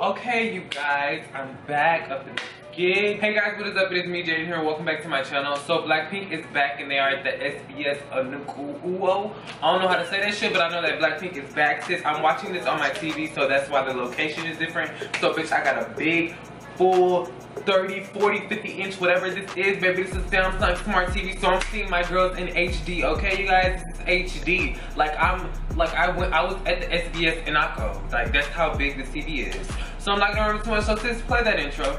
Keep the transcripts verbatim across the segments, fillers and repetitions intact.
Okay, you guys, I'm back up in the gig. Hey guys, what is up? It is me, Jayden here. Welcome back to my channel. So BLACKPINK is back and they are at the S B S Inkigayo. I don't know how to say that shit, but I know that BLACKPINK is back. Sis, I'm watching this on my T V, so that's why the location is different. So bitch, I got a big, full, thirty, forty, fifty inch, whatever this is, baby. This is Samsung Smart T V, so I'm seeing my girls in H D, okay, you guys? This is H D. Like, I'm, like, I went, I was at the S B S Inkigayo. Like, that's how big the T V is. So I'm not gonna remember too much, so sis, play that intro.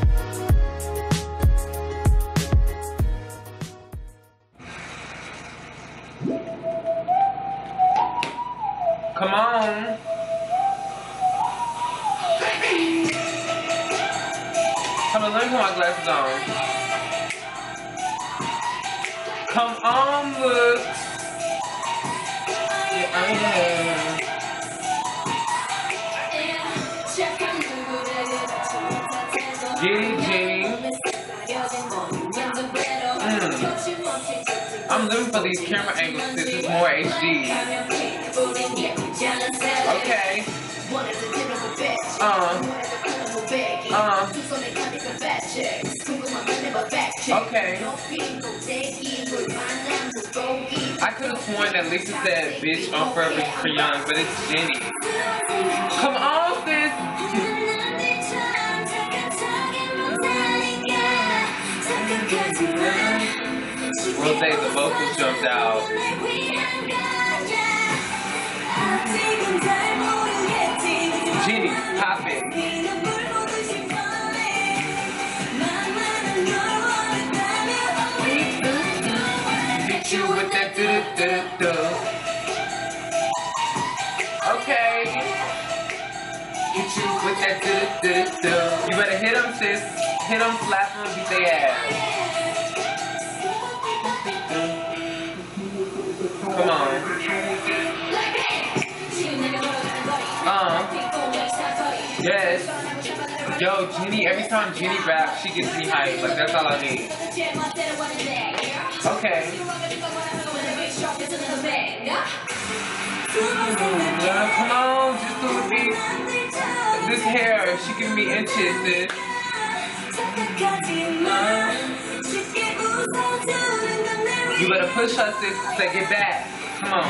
Come on. Come on, let me put my glasses on. Come on, look. Yeah, I am. Get it, Jenny. Mm. I'm living for these camera angles. This is more H D. Okay. Uh. Uh. Okay. I could have sworn that Lisa said bitch on Forever Young, but it's Jenny. Come on, sis. Rose, the vocals jumped out. Jenny, pop it. Hit you with that do do do. Okay. Hit you with that do do do. You better hit them, sis. Hit them, slap them, beat their ass. Come on. Uh. Yes. Yo, Jenny, every time Jenny raps, she gets me hyped. Like, that's all I need. Okay. Yeah, come on, just do it, me. This hair, she giving me inches, sis. Uh. You better push her, sis, say get back. Come on.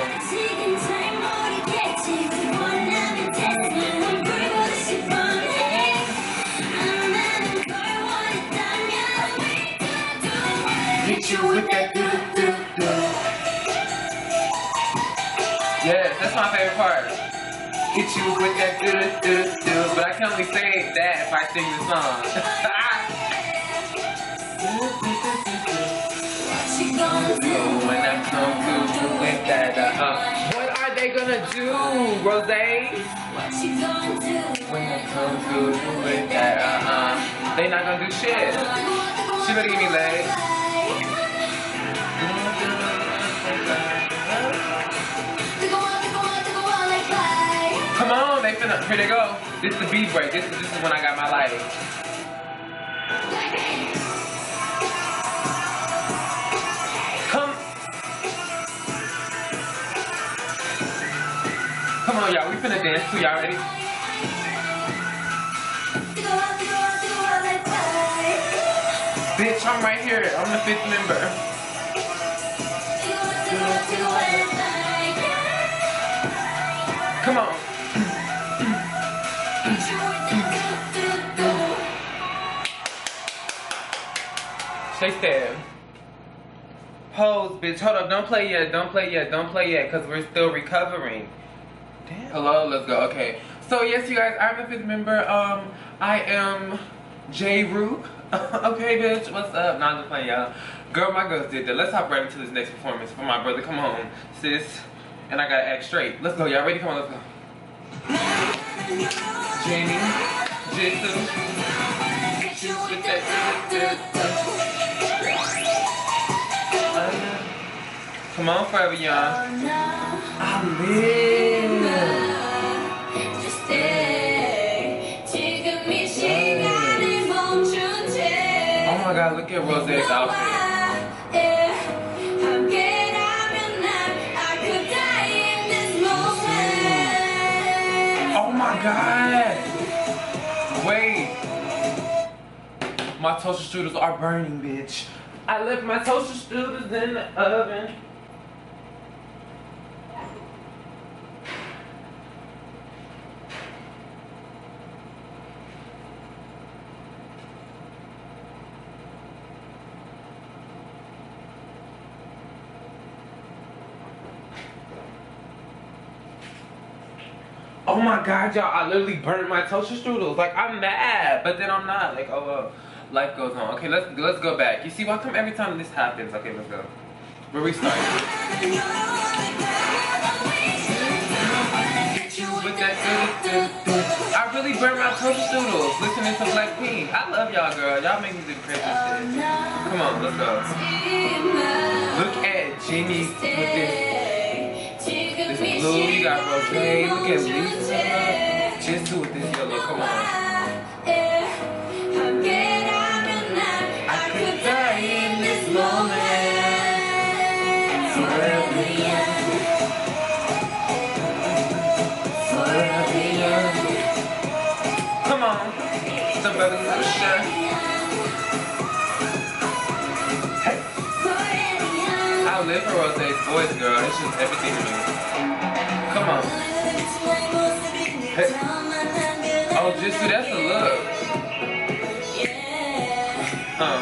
Hit you with that do do do. Yes, that's my favorite part. Hit you with that do do do. But I can only say that if I sing the song. When I come to do with that, uh, what are they gonna do, Rose? What she gonna do? When I come to do with that, uh, uh, they not gonna do shit. She better give me legs. Come on, they finna, here they go. This is the beat break. This is this is when I got my life. Come on, y'all. We finna dance too. Y'all ready? Bitch, I'm right here. I'm the fifth member. Come on. Stay still. Pose, bitch. Hold up. Don't play yet. Don't play yet. Don't play yet. Because we're still recovering. Damn. Hello, let's go. Okay. So, yes, you guys. I'm the fifth member. Um, I am J-Roo. Okay, bitch. What's up? Nah, I'm just playing, y'all. Girl, my girls did that. Let's hop right into this next performance for my brother. Come on, sis. And I gotta act straight. Let's go. Y'all ready? Come on, let's go. Jenny. Jisoo. With that. Come on, Forever Young. I live. Oh my God, look at Rose's outfit. Oh my God. My toaster strudels are burning, bitch. I left my toaster strudels in the oven. Oh my god, y'all, I literally burnt my toaster strudels. Like, I'm mad, but then I'm not. Like, oh well, life goes on. Okay, let's let's go back. You see, why come every time this happens? Okay, let's go. We're restarting. With that, I really burnt my toaster strudels listening to BLACKPINK. I love y'all, girl. Y'all make me do crazy shit. Come on, let's go. Look at Jimmy with this. This blue, you got rose. Look at Lisa. Just do with this yellow. Come on. I could die in this moment. Forever young. Forever young. Come on. Some revolution. Hey. I live for Rose's voice, girl. It's just everything to me. Come on. Hey. Oh, just see, that's the look. Huh.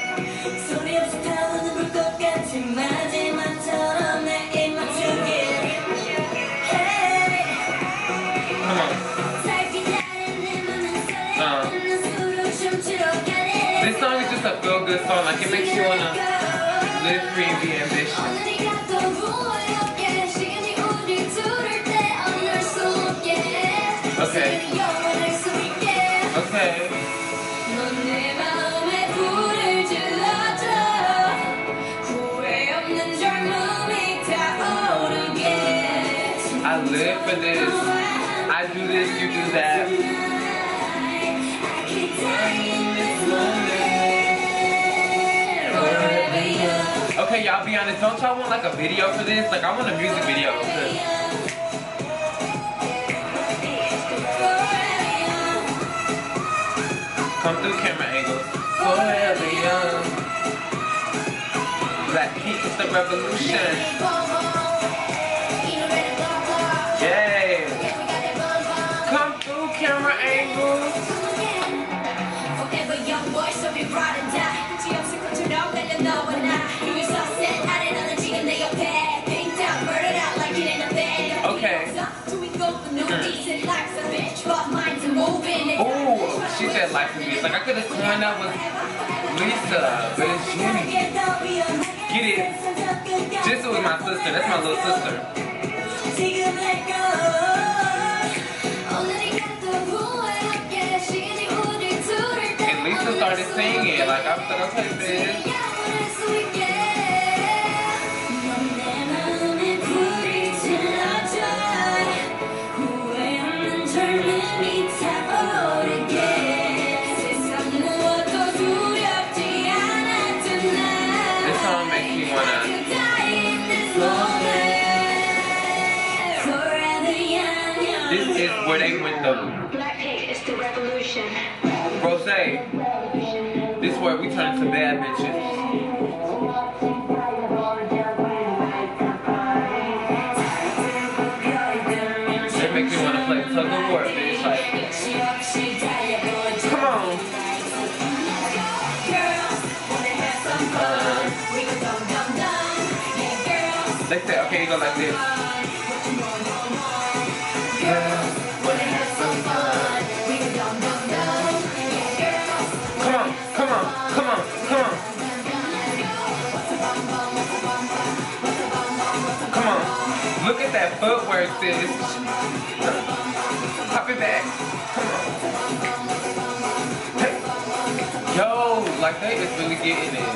Come on. Uh. This song is just a feel-good song. Like, it makes you wanna live free and be ambitious. Okay. Okay. I live for this. I do this, you do that. Okay, y'all, be honest. Don't y'all want like a video for this? Like, I want a music video. Come through camera angles. Forever young. BLACKPINK is the revolution. Yay. Come through camera angles. Forever young boy, so be bright and die. Okay. Oh, she said life is bitch. Like, I could have sworn that was Lisa, but it's Jenny. Get it? Just was my sister. That's my little sister. And Lisa started singing. Like, I was like, okay, bitch. This is where they went though. BLACKPINK is the revolution. Rose, this is where we turn into bad bitches. They make me want to play tug of war, bitch. Like, come on. Uh, they say, okay, you go like this. Come on, come on, come on, come on. Come on. Look at that footwork, sis. Pop it back. Come on. Hey. Yo, like they is really getting it.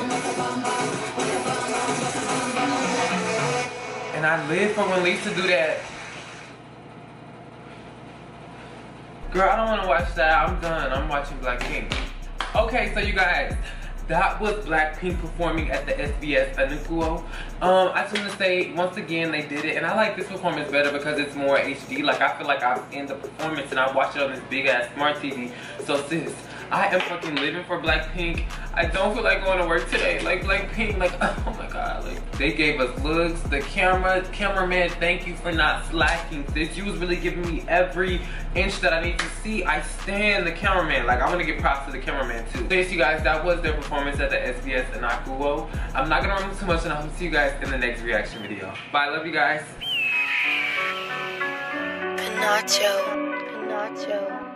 And I live for when Lisa do that. Girl, I don't want to watch that. I'm done. I'm watching BLACKPINK. Okay, so you guys, that was BLACKPINK performing at the S B S Inkigayo. Um, I just want to say, once again, they did it. And I like this performance better because it's more H D. Like, I feel like I'm in the performance and I watch it on this big-ass smart T V. So, sis, I am fucking living for Blackpink. I don't feel like going to work today. Like Blackpink, like oh my god, like they gave us looks. The camera, cameraman, thank you for not slacking, sis. You was really giving me every inch that I need to see. I stand the cameraman. Like I want to give props to the cameraman too. Thanks you guys. That was their performance at the S B S Inkigayo. I'm not gonna run too much, and I'll see you guys in the next reaction video. Bye. Love you guys. Pinacho. Pinacho.